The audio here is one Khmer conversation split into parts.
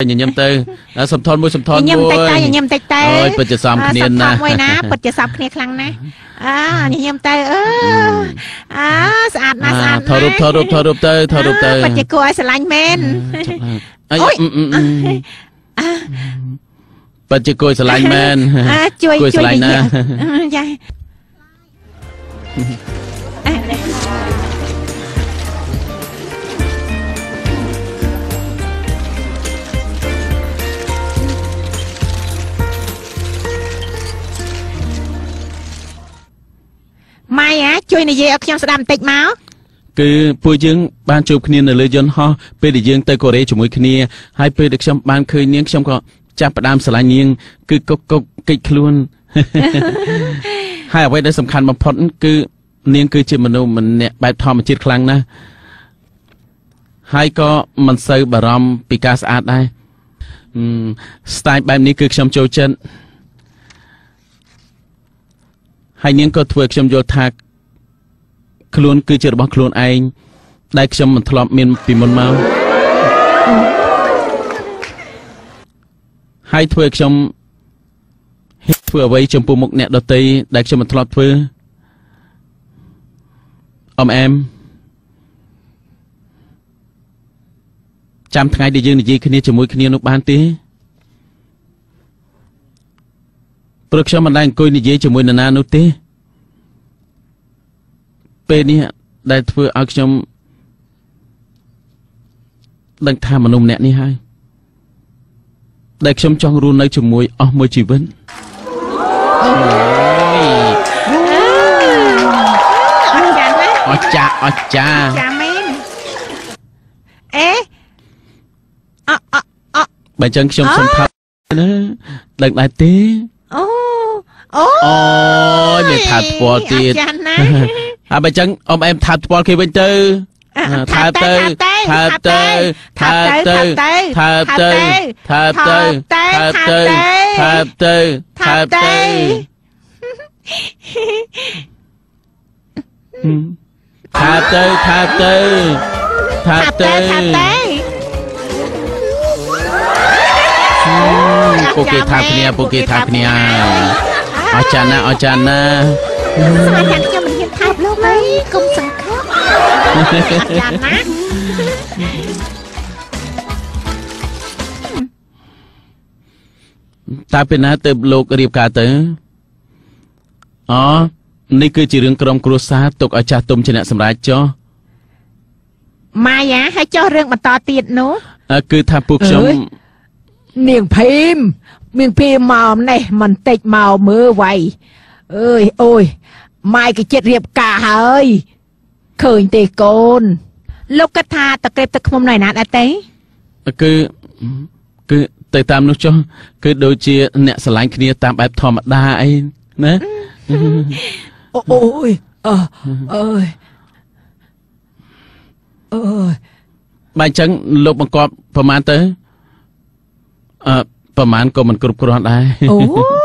ញ៉ាំទៅសំថនមួយញ៉ាំតិចទៅអូយពិតជាសំគ្នាណាមួយណាពិតជាសំគ្នាខ្លាំងណាស់ញ៉ាំទៅស្អាតណាស់ស្អាតថតរូបទៅពិតជាគួរឲ្យស្រឡាញ់មែនអូយពិតជាគួរស្រឡាញ់មែនជួយស្រឡាញ់ណាចាម៉ៃជួយនិយាយឲ្យខ្ញុំស្ដាប់បន្តិចមកគឺពួកយើងបានជួបគ្នានៅលើយន្តហោះពេលដែលយើងទៅកូរ៉េជាមួយគ្នាហើយពេលដែលខ្ញុំបានឃើញនាងខ្ញុំក៏ចាប់ផ្ដើមស្រឡាញ់នាងគឺកុកកិច្ចខ្លួនហើយអ្វីដែលសំខាន់បំផុតគឺនាងគឺជាមនុស្សម្នាក់បែបធម្មជាតិខ្លាំងណាស់ហើយក៏មិនសូវបារម្ភពីការស្អាតដែរស្ទាយបែបនេះគឺខ្ញុំចូលចិត្តហើយនាងក៏ធ្វើខ្ញុំយល់ថាខ្លួនគឺជារបស់ខ្លួនឯងដែលខ្ញុំមិនធ្លាប់មានពីមុនមកហើយធ្វើខ្ញុំធ្វើអ្វីចំពោះមុខអ្នកដទៃដែលខ្ញុំមិនធ្លាប់ធ្វើអ៊ំអែមចាំថ្ងៃដែលយើងនិយាយគ្នាជាមួយគ្នានោះបានទេព្រោះខ្ញុំមិនដែលអង្គុយនិយាយជាមួយនរណានោះទេពេលនេះដែលធ្វើឲ្យខ្ញុំដឹងថាមនុស្សម្នាក់នេះហើយដែលខ្ញុំចង់រស់នៅជាមួយអស់មួយជីវិតអស្ចារ្យមែនបើចឹងខ្ញុំសុំថាណាដឹងដែរទេអូយមានថាផ្ទាល់ទៀតហើយបើចឹងអ៊ំអែមថាផ្ទាល់គេវិញទៅថាទៅពួកគេថាគ្នាអចារ្យណាស្មារតីខ្ញុំមិនហ៊ានថើបលោកអីកុំសង្ឃឹមចាណាតើពេលណាទៅលោករៀបការទៅនេះគឺជារឿងក្រុមគ្រួសារទុកឲ្យចាស់ទុំជាអ្នកសម្រេចចុះម៉ាយ៉ាហើយចុះរឿងបន្តទៀតនោះគឺថាពួកខ្ញុំនាងភីមមានពេលមកនេះមិនតិចមកមើលໄວអូយម៉ែគេចិត្តរៀបការហើយឃើញទេកូនលោកគិតថាតក្រេបទឹកឃ្មុំនៅណាដែរទេគឺទៅតាមនោះចុះគឺដូចជាអ្នកស្រឡាញ់គ្នាតាមបែបធម្មតាអីណាអូយបើអញ្ចឹងលោកបង្គាប់ប្រមាណទៅប្រមាណក៏មិនគ្រប់គ្រាន់ដែរអូ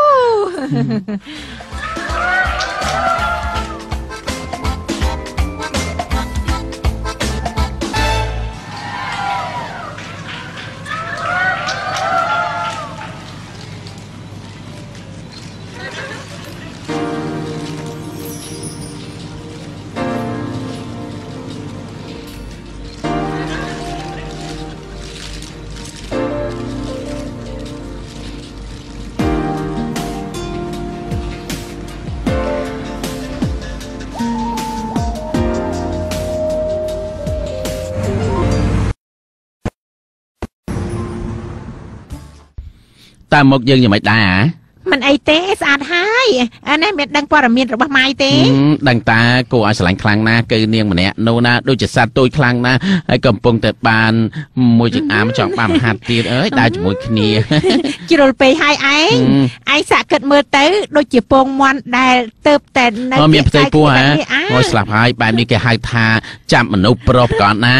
តាមមកយើងយ៉ាងម៉េចដែរមិនអីទេស្អាតហើយនេះមានដឹងព័ត៌មានរបស់ម៉ៃទេដឹងតាគួរឲ្យស្រឡាញ់ខ្លាំងណាស់គឺនាងម្នាក់នោះណាដូចជាសត្វទូចខ្លាំងណាស់ហើយកំពុងតែបានមួយចង្អាមចង់បានមហាត់ទៀតដើរជាមួយគ្នាជ្រុលពេកហើយឯងសាក់គិតមើលទៅដូចជាពងមាន់ដែលទៅតែនៅមានផ្ទៃពោះហើយស្លាប់ហើយបែបនេះគេហៅថាចាប់មនុស្សប្រុសប្រកបណា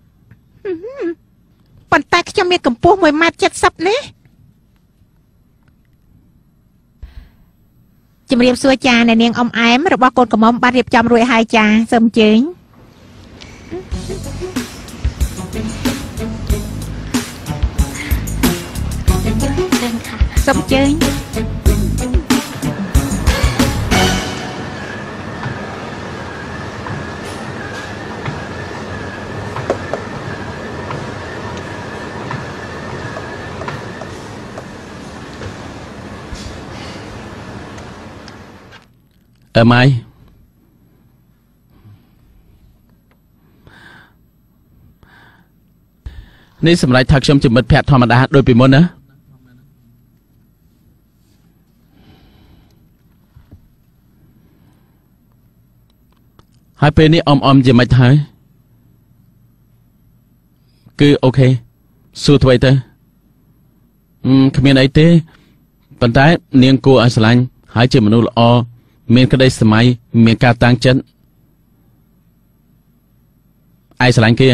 ប៉ុន្តែខ្ញុំមានកម្ពស់ 1.70 ម៉ែត្រណាជំរាបសួរចាអ្នកនាងអ៊ំអែមរបស់កូនកំមុំបានរៀបចំរួចហើយចាសូមអញ្ជើញសុំជើញម៉ៃនេះសម្រាប់ថាខ្ញុំជាមិត្តភក្តិធម្មតាដូចពីមុនណាហើយពេលនេះអមជាមិនហើយគឺអូខេសួរអ្វីទៅគ្មានអីទេប៉ុន្តែនាងគួរឲ្យស្រឡាញ់ហើយជាមនុស្សល្អមានក្តីសម័យមានការតាំងចិត្តឯងស្រឡាញ់គេ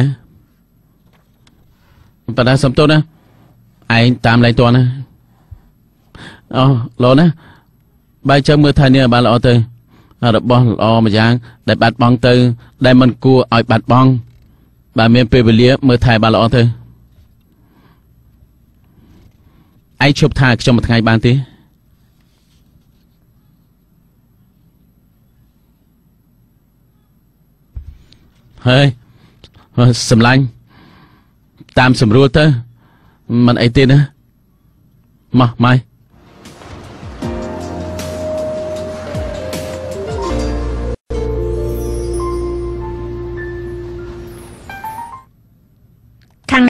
ប៉ុន្តែសំទោសណាឯងតាមលែងតណាអូល្អណាបើចឹងមើលថែនាងឲ្យបានល្អទៅរបស់ល្អមួយយ៉ាងដែលបាត់បង់ទៅដែលមិនគួរឲ្យបាត់បង់បើមានពេលវេលាមើលថែបានល្អទៅឯងជប់ថាខ្ញុំមួយថ្ងៃបានទេហើយសម្លាញ់តាមស្រួលទៅមិនអីទេណាមកម៉ៃខាង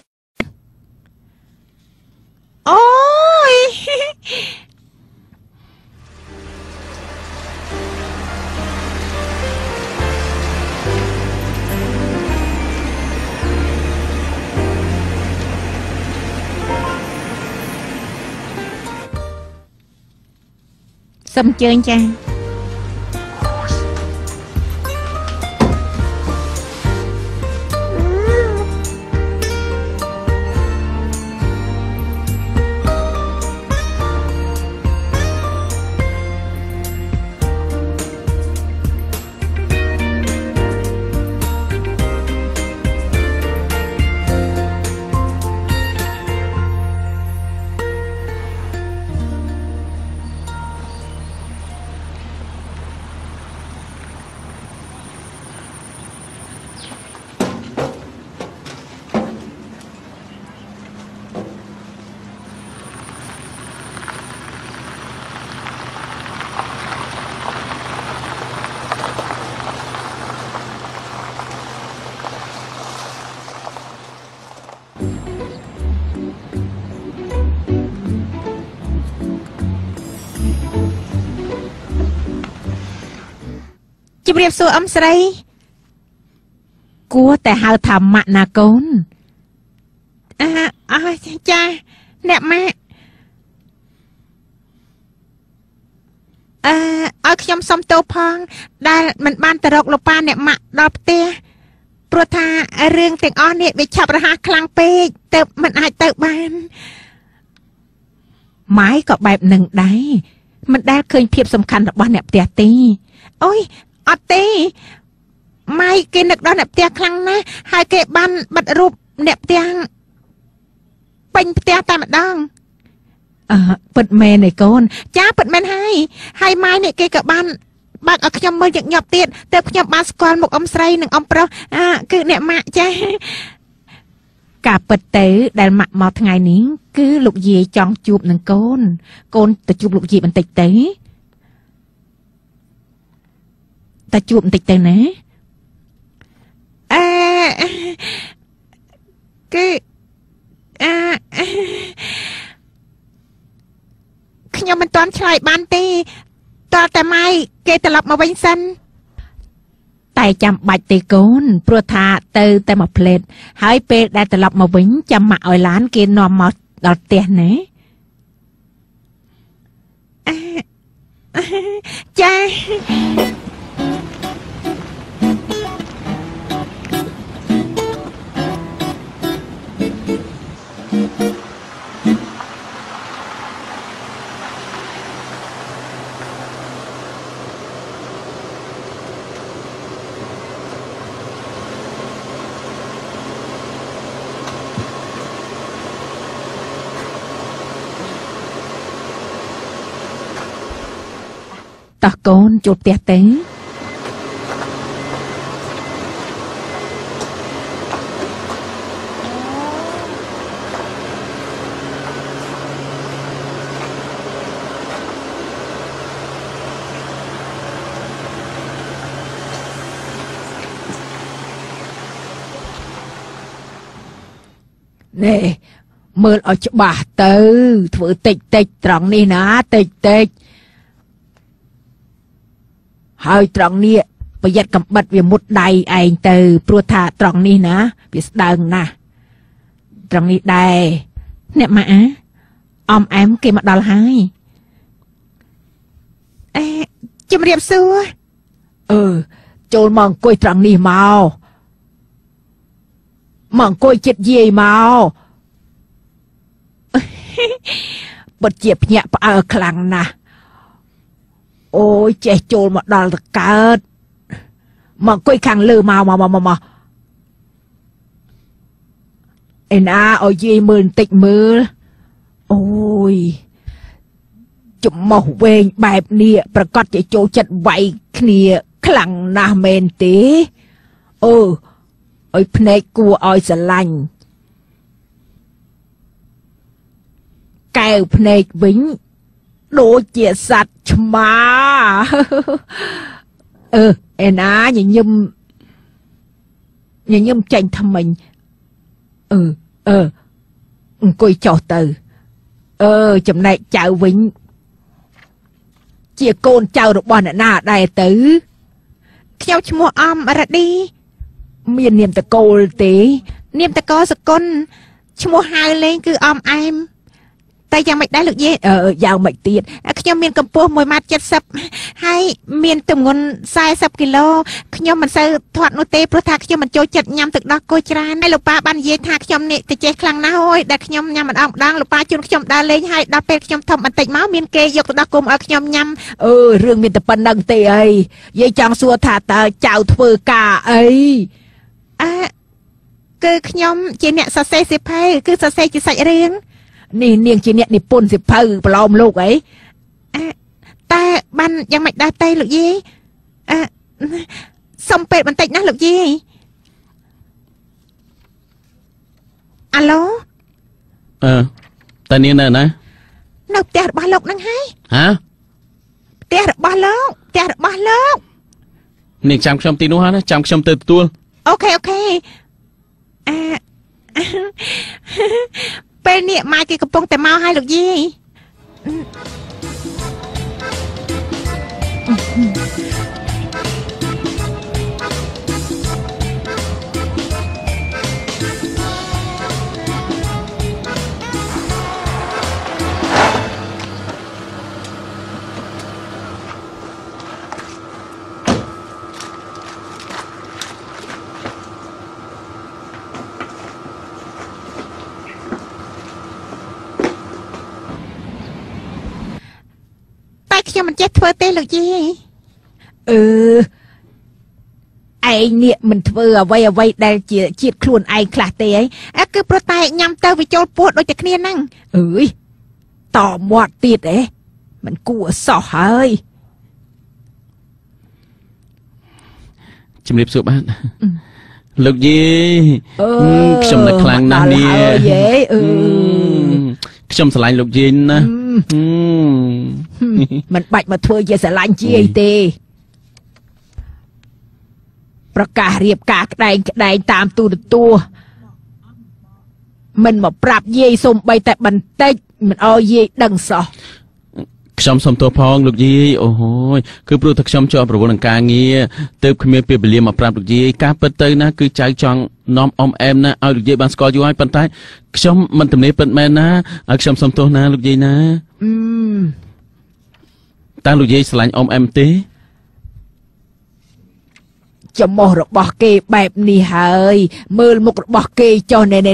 អូយសូមអញ្ជើញចាជម្រាបសួរអ៊ំស្រីគួរតែហៅថាម៉ាក់ណាកូនចាអ្នកម៉ាក់ឲ្យខ្ញុំសុំទោសផងដែលមិនបានទៅរកលោកប៉ាអ្នកម៉ាក់ដល់ផ្ទះព្រោះថារឿងទាំងអស់នេះវាឆាប់រហ័សខ្លាំងពេកទៅមិនអាចទៅបានម៉ែក៏បែបនឹងដែរមិនដែលឃើញភាពសំខាន់របស់អ្នកផ្ទះទេអូយអត់ទេម៉ែគេនឹកដល់អ្នកផ្ទះខ្លាំងណាស់ហើយគេបានបិទរូបអ្នកផ្ទះពេញផ្ទះតែម្ដងពិតមែនឯកូនចាពិតមែនហើយម៉ែនេះគេក៏បានបើកឲ្យខ្ញុំមើលញឹកញាប់ទៀតទើបខ្ញុំបានស្គាល់មុខអ៊ំស្រីនិងអ៊ំប្រុសគឺអ្នកម៉ាក់ចាការពិតទៅដែលម៉ាក់មកថ្ងៃនេះគឺលោកយាយចង់ជួបនឹងកូនទៅជួបលោកយាយបន្តិចទៅតែជួបបន្តិចទៅណាគឺខ្ញុំមិនទាន់ឆ្លើយបានទេតើតែម៉ែគេត្រឡប់មកវិញសិនតែចាំបាច់ទេកូនព្រោះថាទៅតែមួយផ្លេតហើយពេលដែលត្រឡប់មកវិញចាំម៉ាក់ឲ្យឡានគេនាំមកដល់ផ្ទះណាចាតោះកូនចូលផ្ទះទៅនេះមើលឲ្យច្បាស់ទៅធ្វើតិចត្រង់នេះណាតិចហើយត្រង់នេះប្រយ័ត្នកំបិតវាមុតដៃឯងទៅព្រោះថាត្រង់នេះណាវាស្ដើងណាស់ត្រង់នេះដែរអ្នកម៉ាក់អមអែមគេមកដល់ហើយជំរាបសួរចូលមកអង្គុយត្រង់នេះមកអង្គុយចិត្តយាយមកពិតជាភ្ញាក់ផ្អើលខ្លាំងណាស់អូយចេះចូលមកដល់តកើតមកអង្គុយខាងលើមកឯណាឲ្យយាយមើលបន្តិចមើលអូយចំមោះវែងបែបនេះប្រកាសជាចូលចិត្តវាយគ្នាខ្លាំងណាស់មែនទេឲ្យភ្នែកគួរឲ្យស្រឡាញ់កែវភ្នែកវិញដូចជាសត្វឆ្មាឯណាញញឹមចាញ់ថ្មិញអង្គុយចុះទៅចំណែកចៅវិញជាកូនចៅរបស់អ្នកណាដែរទៅខ្ញុំឈ្មោះអំរឌីមាននាមតកូលទេនាមតកលសកុនឈ្មោះហៅលេងគឺអំអែមតែយ៉ាងម៉េចដែរលោកយាយយ៉ាងម៉េចទៀតខ្ញុំមានកម្ពស់ 1.70 ម៉ែត្រហើយមានទម្ងន់40 គីឡូខ្ញុំមិនសូវធាត់នោះទេព្រោះថាខ្ញុំមិនចូលចិត្តញ៉ាំទឹកដោះគោច្រើនហើយលោកប៉ាបាននិយាយថាខ្ញុំនេះទៅចេះខ្លាំងណាស់ហើយដែលខ្ញុំញ៉ាំម្ដងលោកប៉ាជូនខ្ញុំដើរលេងហើយដល់ពេលខ្ញុំធំបន្តិចមកមានគេយកទឹកដោះគោឲ្យខ្ញុំញ៉ាំរឿងមានតែប៉ុណ្្នឹងទេអីយាយចង់សួរថាតើចៅធ្វើការអីគឺខ្ញុំជាអ្នកសរសេរសៀវភៅគឺសរសេរជាសាច់រឿងនេះនាងជាអ្នកនិពន្ធសៀវភៅប្រឡំលោកអីតែបានយ៉ាងម៉េចដែរទេលោកយាយសុំពេលបន្តិចណាលោកយាយអាឡូតានាងនៅណានៅផ្ទះរបស់លោកហ្នឹងហើយផ្ទះរបស់លោកនាងចាំខ្ញុំទីនោះណាចាំខ្ញុំទៅទទួលអូខេពេលនេះម៉ែគេកំពុងតែមកហើយលោកយាយខ្ញុំមិនចេះធ្វើទេលោកយាយឯងនេះមិនធ្វើអ្វីដែលជាជាតិខ្លួនឯងខ្លះទេអីគឺព្រោះតែញ៉ាំទៅវាចូលពោះដូចតែគ្នាហ្នឹងតមាត់ទៀតមិនគួរសោះហើយជំរាបសួរបាទលោកយាយខ្ញុំនៅខ្លាំងណាស់នេះខ្ញុំស្រឡាញ់លោកយាយណាមិនបាច់មកធ្វើជាស្រឡាញ់ជាយទេប្រកាសរៀបការក្តែងតាមទូរទស្សន៍មិនមកប្រាប់យាយសូម្បីតែបន្តិចមិនអោយយាយដឹងសោះខ្ញុំសុំទោសផងលោកយាយអូយគឺព្រោះតែខ្ញុំជាប់រវល់នឹងការងារទើបគ្មានពេលវេលាមកប្រាប់លោកយាយការពិតទៅណាគឺចៅចង់នាំអ៊ំអែមណាឲ្យលោកយាយបានស្គាល់យូរហើយប៉ុន្តែខ្ញុំមិនទំនេរពិតមែនណាឲ្យខ្ញុំសុំទោសណាលោកយាយណាតើលោកយាយស្រឡាញ់អ៊ំអែមទេចំោះរបស់គេបែបនេះហើយមើលមុខរបស់គេចុះណែ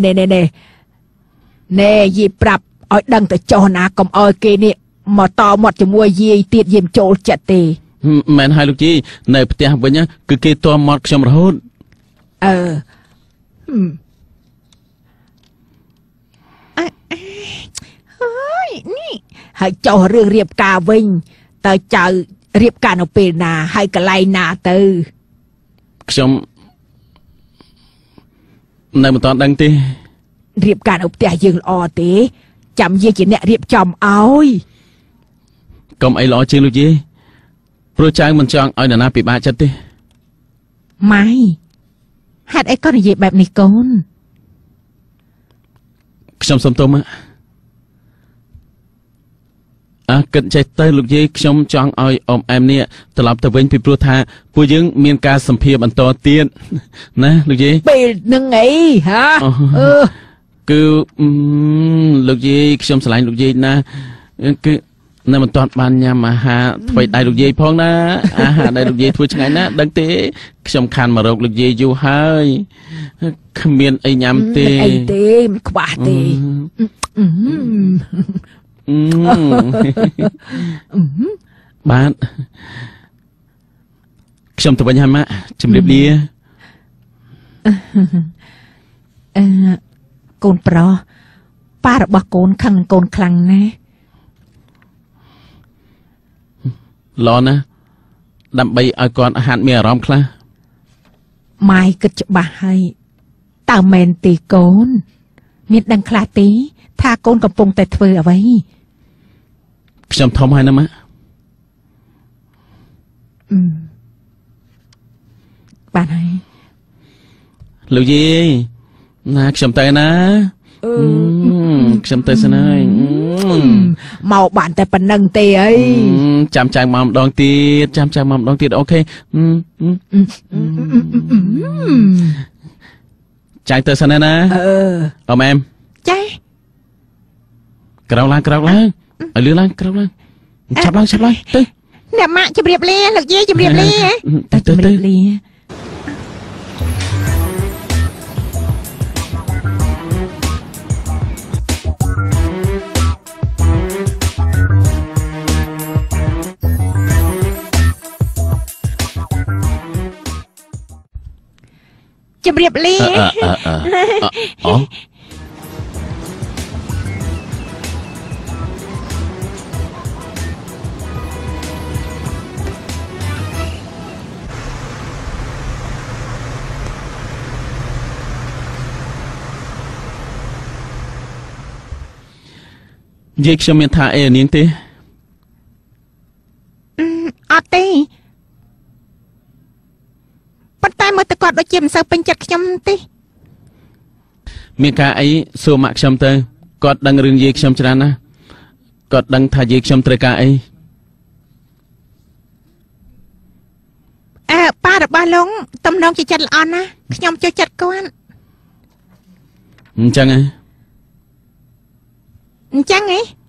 យាយប្រាប់ឲ្យដឹងទៅចុះណាកុំឲ្យគេនេះមកតមាត់ជាមួយយាយទៀតយាយចូលចិត្តទេមែនហើយលោកយាយនៅផ្ទះវិញគឺគេតមាត់ខ្ញុំរហូតហើយនេះហើយចុះរឿងរៀបការវិញតើចៅរៀបការនៅពេលណាហើយកន្លែងណាទៅខ្ញុំនៅមិនតាន់ដឹងទេរៀបការនៅផ្ទះយើងល្អទេចាំយាយជាអ្នករៀបចំឲ្យកុំអីល្អជាងលោកយាយព្រោះចៅមិនចង់ឲ្យនរណាពិបាកចិត្តទេម៉ៃហេតុអីក៏និយាយបែបនេះកូនខ្ញុំសុំទោសមកគិតចេះទៅលោកយាយខ្ញុំចង់ឲ្យអ៊ំអែមនេះត្រឡប់ទៅវិញពីព្រោះថាពួកយើងមានការសម្ភារបន្តទៀតណាលោកយាយពេលនឹងអីហាគឺលោកយាយខ្ញុំស្រឡាញ់លោកយាយណាគឺនៅមិនទាន់បានញ៉ាំអាហារថ្មីដៃលោកយាយផងណាអាហារដែលលោកយាយធ្វើឆ្ងាញ់ណាដឹងទេខ្ញុំខានមករកលោកយាយយូរហើយគ្មានអីញ៉ាំទេអីទេមិនខ្វះទេបាទខ្ញុំទៅវិញហើយម៉ាក់ជំរាបលាកូនប្រុសប៉ារបស់កូនខឹងនឹងកូនខ្លាំងណាស់ល្អណាស់ដើម្បីឲ្យគាត់ហាត់មានអារម្មណ៍ខ្លះម៉ែគិតច្បាស់ហើយតើមែនទេកូនមានដឹងខ្លះទេថាកូនកំពុងតែធ្វើអ្វីខ្ញុំធំហើយណាម៉ាក់បានហើយលោកយាយណាខ្ញុំទៅណាខ្ញុំទៅសិនហើយមកបានតែប៉ុណ្្នឹងទេអីចាំចៅមកម្ដងទៀតចាំចៅមកម្ដងទៀតអូខេចៅទៅសិនណាអ៊ំអែមចាក្រោកឡើងឲ្យលឿនឡើងក្រោកឡើងឆាប់ឡើងទៅអ្នកម៉ាក់ជម្រាបលាលោកយាយជម្រាបលាទៅជម្រាបលាជម្រាបលាអូយាយខ្ញុំមានថាអីនាងទេអត់ទេប៉ុន្តែមើលទៅគាត់ដូចជាមិនសូវពេញចិត្តខ្ញុំទេមានការអីសួរម៉ាក់ខ្ញុំទៅគាត់ដឹងរឿងយាយខ្ញុំច្រើនណាស់គាត់ដឹងថាយាយខ្ញុំត្រូវការអីប៉ារបស់លោកតំណងជាចិត្តល្អណាស់ខ្ញុំចូលចិត្តគាត់អញ្ចឹងហ៎អញ្ចឹងហ៎